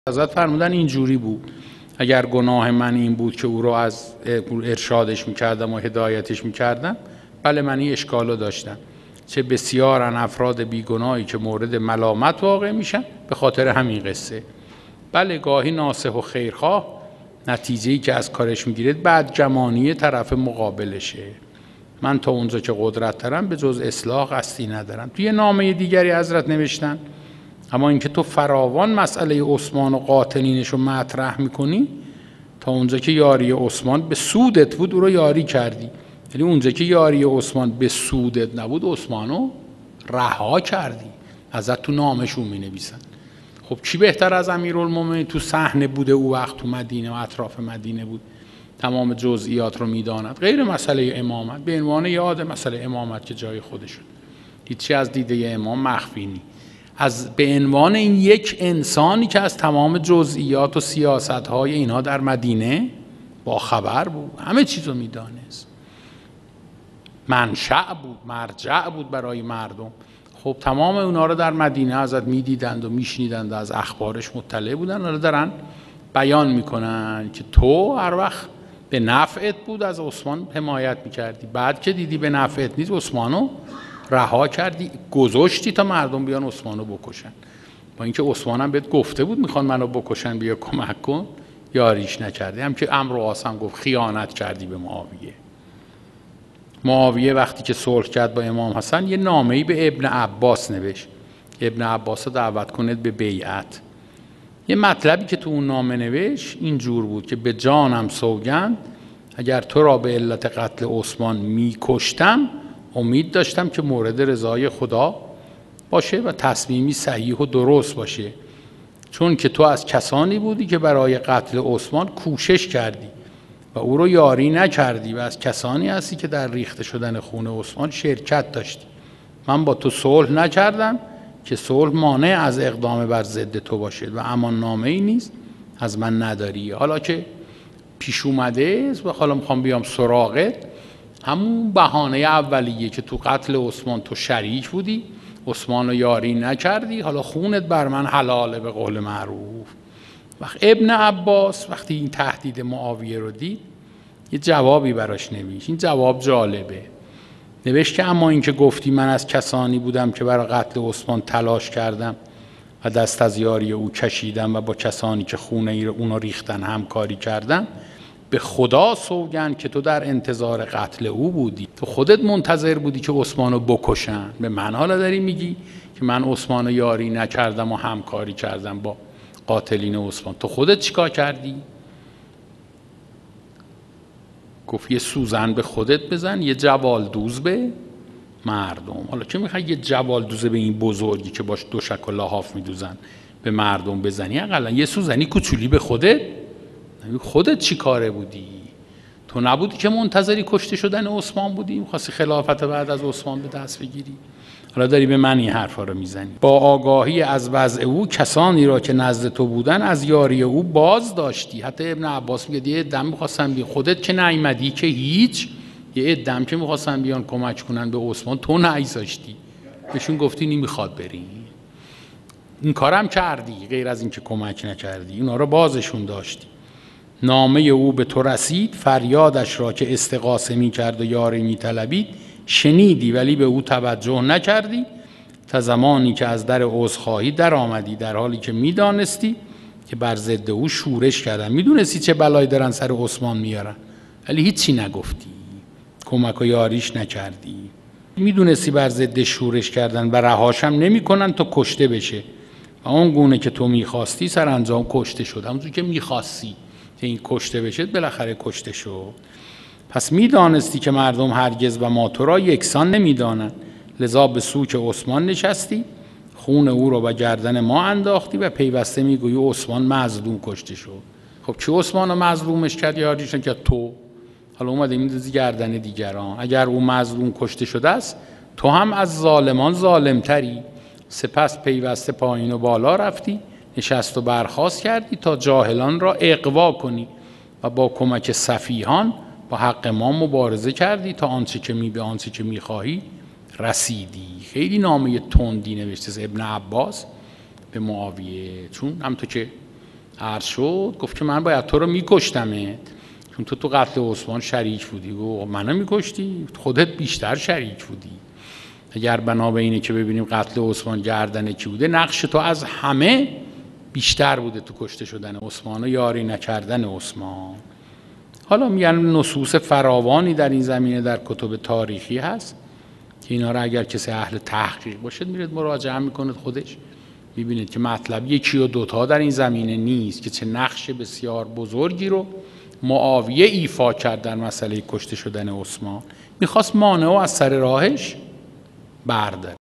حضرت فرمودن اینجوری بود اگر گناه من این بود که او رو از ارشادش میکردم و هدایتش میکردم، بله من این اشکالو داشتم. چه بسیارن افراد بیگناهی که مورد ملامت واقع میشن به خاطر همین قصه. بله گاهی ناصح و خیرخواه نتیجه‌ای که از کارش میگیرد بعد جمانی طرف مقابلشه. من تا اونجا که قدرت دارم به جز اصلاح قصدی ندارم. توی نامه دیگری حضرت نوشتن اما اینکه تو فراوان مسئله عثمان و قاتلینش رو مطرح میکنی، تا اونجا که یاری عثمان به سودت بود او رو یاری کردی، یعنی اونجا که یاری عثمان به سودت نبود عثمانو رها کردی. حضرت تو نامشون می نویسن. خب کی بهتر از امیرالمومنین تو صحنه بوده، او وقت تو مدینه و اطراف مدینه بود، تمام جزئیات رو میداند، غیر مسئله امامت به عنوان یاد مسئله امامت که جای خودشون، هیچی از دیده امام مخفی نی، از به عنوان این یک انسانی که از تمام جزئیات و سیاست‌های اینها در مدینه با خبر بود، همه چیز رو میدانست، منشأ بود، مرجع بود برای مردم. خب تمام اونا رو در مدینه ازت میدیدند و میشنیدند و از اخبارش مطلع بودن، حالا دارن بیان میکنن که تو هر وقت به نفعت بود از عثمان حمایت میکردی، بعد که دیدی به نفعت نیست عثمانو رها کردی، گذاشتی تا مردم بیان عثمانو بکشن، با اینکه عثمان هم بهت گفته بود میخوان منو بکشن بیا کمک کن، یاریش نکردی. هم که عمرو و عاص هم گفت خیانت کردی به معاویه. معاویه وقتی که صلح کرد با امام حسن یه نامه‌ای به ابن عباس نوشت، ابن عباس رو دعوت کنید به بیعت. یه مطلبی که تو اون نامه نوشت اینجور بود که به جانم سوگند اگر تو را به علت قتل عثمان میکشتم امید داشتم که مورد رضای خدا باشه و تصمیمی صحیح و درست باشه، چون که تو از کسانی بودی که برای قتل عثمان کوشش کردی و او رو یاری نکردی و از کسانی هستی که در ریخته شدن خون عثمان شرکت داشتی. من با تو صلح نکردم که صلح مانع از اقدام بر ضد تو باشد و امان نامه‌ای نیست از من نداری. حالا که پیش اومده و حالا میخوام بیام سراغت، همون بهانه اولیه که تو قتل عثمان تو شریک بودی، عثمان رو یاری نکردی، حالا خونت بر من حلاله به قول معروف. وقت ابن عباس وقتی این تهدید معاویه رو دید یه جوابی براش نوشت. این جواب جالبه. نوشت که اما این که گفتی من از کسانی بودم که برای قتل عثمان تلاش کردم و دست از یاری او کشیدم و با کسانی که خونه اونو ریختن همکاری کردم، به خدا سوگند که تو در انتظار قتل او بودی، تو خودت منتظر بودی که عثمانو بکشن. به من حالا داری میگی که من عثمانو یاری نکردم و همکاری کردم با قاتلین عثمان، تو خودت چیکار کردی؟ گفت یه سوزن به خودت بزن، یه جوالدوز به مردم. حالا که میخوای یه جوالدوز به این بزرگی که باش دوشک و لحاف میدوزن به مردم بزنی، اقلا یه سوزنی کوچولی به خودت چی کاره بودی؟ تو نبودی که منتظری کشته شدن عثمان بودی، می‌خواستی خلافت بعد از عثمان به دست بگیری؟ حالا داری به من این حرفا رو میزنی. با آگاهی از وضع او کسانی را که نزد تو بودن از یاری او باز داشتی. حتی ابن عباس میگه یه دم می‌خواستن بیان، خودت که نیامدی که هیچ، یه دم که می‌خواستن بیان کمک کنن به عثمان تو نایذاشتی، بهشون گفتی نمیخواد بری. این کارم کردی، غیر از این که کمک نکردی، اونا رو بازشون داشتی. نامه او به تو رسید، فریادش را که استغاثه می کرد و یاری می طلبید شنیدی ولی به او توجه نکردی، تا زمانی که از در عذرخواهی در آمدی، در حالی که می دانستی که بر ضد او شورش کردن، می دونستی چه بلایی دارن سر عثمان میارن ولی هیچی نگفتی، کمک و یاریش نکردی. می دونستی بر ضد شورش کردن و رهاشم نمی کنن تا کشته بشه و اون گونه که تو می خواستی سرانجام کشته شد، همونجور که می خواستی که این کشته بشه بالاخره کشته شد. پس میدانستی که مردم هرگز و ما تو را یکسان نمیدانند، لذا به سوک عثمان نشستی، خون او را به گردن ما انداختی و پیوسته میگویی عثمان مظلوم کشته شد. خب کی عثمان رو مظلومش کرد؟ یاریش کرد تو. حالا اومده میندازی گردن دیگران. اگر او مظلوم کشته شده است تو هم از ظالمان ظالمتری. سپس پیوسته پایین و بالا رفتی، نشست و برخاست کردی تا جاهلان را اغوا کنی و با کمک سفیهان با حق ما مبارزه کردی تا آنچه که میخواهی رسیدی. خیلی نامه تندی نوشته ابن عباس به معاویه، چون همونطور که عرض شد، گفت که من باید تو رو میکشتمت چون تو قتل عثمان شریک بودی. گفت منو میکشتی؟ خودت بیشتر شریک بودی. اگر بنا به اینه که ببینیم قتل عثمان گردن کی بوده، نقش تو از همه بیشتر بوده تو کشته شدن عثمان و یاری نکردن عثمان. حالا میگن نصوص فراوانی در این زمینه در کتب تاریخی هست که اینا رو اگر کسی اهل تحقیق باشد میرید مراجعه میکنید خودش میبینید که مطلب یکی و دوتا در این زمینه نیست که چه نقش بسیار بزرگی رو معاویه ایفا کرد در مسئله کشته شدن عثمان. میخواست مانع و از سر راهش برداره.